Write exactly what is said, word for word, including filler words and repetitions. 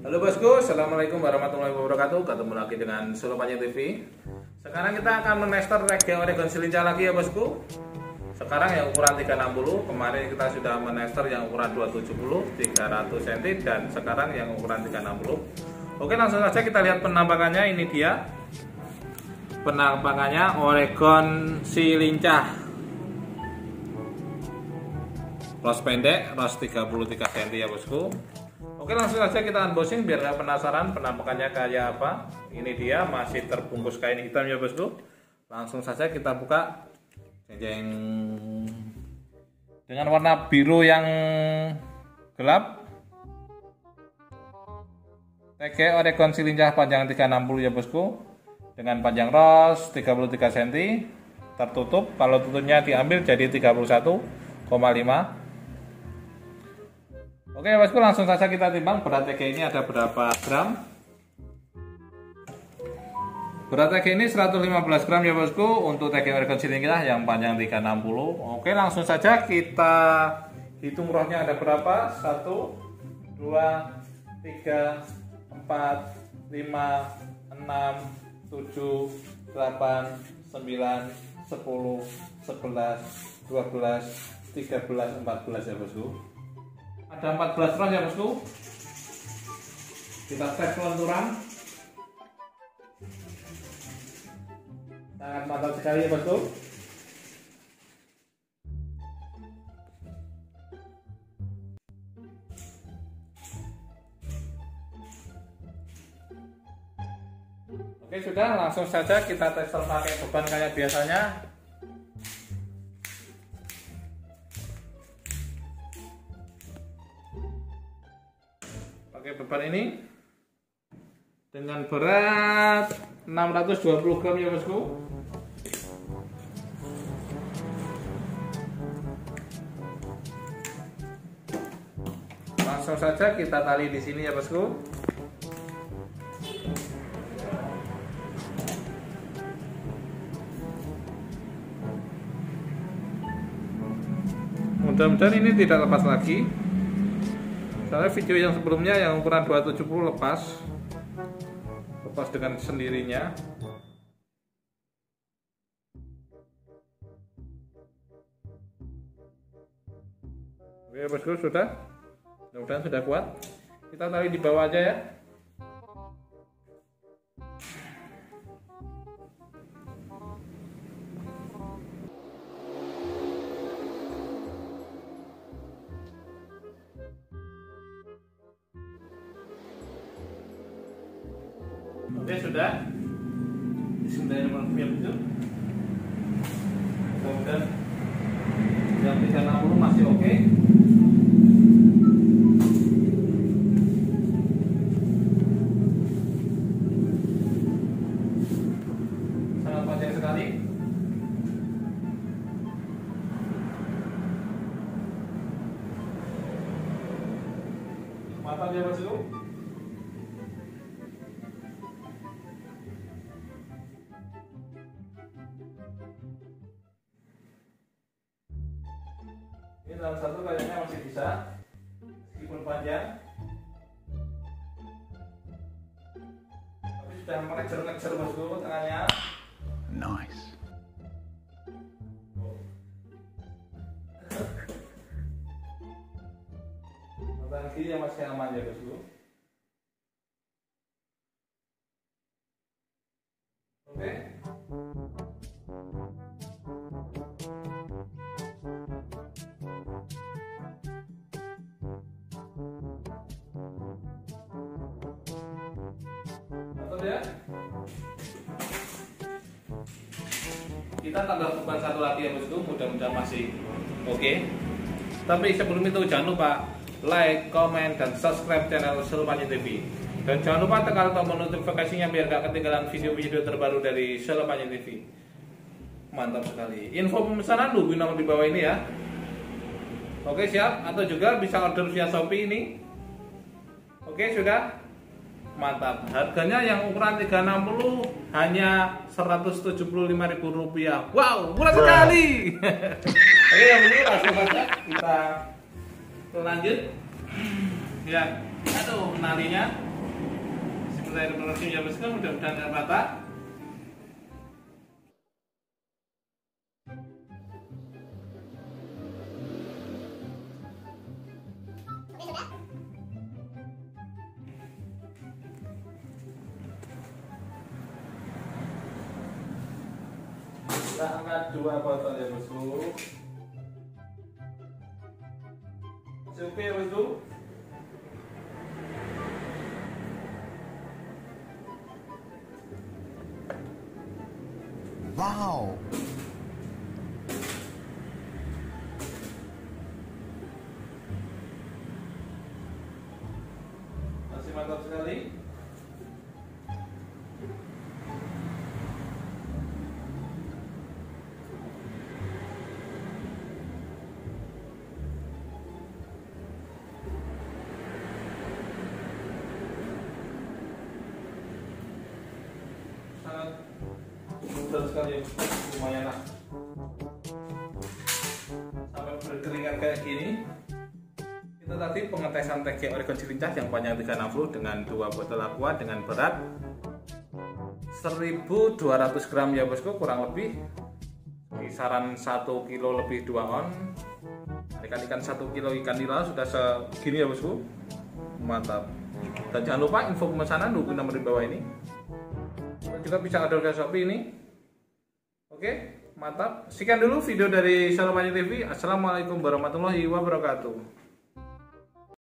Halo bosku, assalamualaikum warahmatullahi wabarakatuh. Ketemu lagi dengan Solo Panjang T V. Sekarang kita akan menester Reggae Oregon Silincah lagi ya bosku. Sekarang yang ukuran tiga enam puluh. Kemarin kita sudah menester yang ukuran dua tujuh puluh, tiga ratus sentimeter, dan sekarang yang ukuran tiga enam puluh. Oke, langsung saja kita lihat penampakannya. Ini dia penampakannya Oregon Silincah. Ros pendek, ros tiga puluh tiga sentimeter ya bosku. Oke, langsung saja kita unboxing biar nggak penasaran penampakannya kayak apa. Ini dia masih terbungkus kain hitam ya bosku. Langsung saja kita buka. Jeng jeng. Dengan warna biru yang gelap. Reggae Oregon Silincah panjang tiga enam puluh ya bosku. Dengan panjang ros tiga puluh tiga sentimeter. Tertutup. Kalau tutupnya diambil jadi tiga puluh satu koma lima. Oke bosku, langsung saja kita timbang berat Reggae ini ada berapa gram. Berat Reggae ini seratus lima belas gram ya bosku untuk Reggae Oregon Silincah yang panjang tiga enam puluh. Oke, langsung saja kita hitung rohnya ada berapa. Satu, dua, tiga, empat, lima, enam, tujuh, delapan, sembilan, sepuluh, sebelas, dua belas, tiga belas, empat belas ya bosku. Ada empat belas roh ya bosku. Kita tes kelenturan. Sangat mantap sekali ya bosku. Oke, sudah, langsung saja kita tes pakai beban kayak biasanya. Pakai beban ini dengan berat enam ratus dua puluh gram ya bosku. Langsung saja kita tali di sini ya bosku. Mudah-mudahan ini tidak lepas lagi. Soalnya video yang sebelumnya yang ukuran dua tujuh puluh lepas lepas dengan sendirinya. Oke bosku, sudah, mudah-mudahan sudah kuat. Kita taruh di bawah aja ya. Oke, sudah. Bismillahirrahmanirrahim. Mudah-mudahan yang tiga enam puluh masih oke. Sangat panjang sekali. Mantap ya bosku. Ini dalam satu kayaknya masih bisa, meskipun panjang, tapi sudah mengejar-ngejar bosku tengahnya. Nice. Mata kiri yang masih aman ya bosku. Oke. Ya. Kita tambah beban satu lagi ya bosku, mudah-mudahan masih oke. Okay. Tapi sebelum itu jangan lupa like, comment, dan subscribe channel Solo Panjang T V. Dan jangan lupa tekan tombol notifikasinya biar gak ketinggalan video-video terbaru dari Solo Panjang T V. Mantap sekali. Info pemesanan hubungi nomor di bawah ini ya. Oke, siap. Atau juga bisa order via Shopee ini. Oke, sudah. Mantap. Harganya yang ukuran tiga enam puluh hanya seratus tujuh puluh lima ribu rupiah. Wow, murah sekali. Oke, yang ini langsung saja kita lanjut. Ya, aduh, nalinya. selesai reproduksi ya bosku, mudah-mudahan nggak patah. Kita angkat dua botol ya bosku. Oke ya bosku. Wow. Masih mantap sekali. Sangat mudah sekali ya, lumayan lah. Sampai berkeringat kayak gini. Itu tadi pengetesan T G Oregon Cilincah yang panjang tiga ratus enam puluh dengan dua botol aqua dengan berat seribu dua ratus gram ya bosku, kurang lebih kisaran satu kilo lebih dua on. Ikan-ikan satu kilo ikan nila sudah segini ya bosku. Mantap. Dan jangan lupa info pemesanan hubungi nomor di bawah ini. Juga bisa order ke Shopee ini. Oke, mantap. Sekian dulu video dari Shalom Panji T V. Assalamualaikum warahmatullahi wabarakatuh.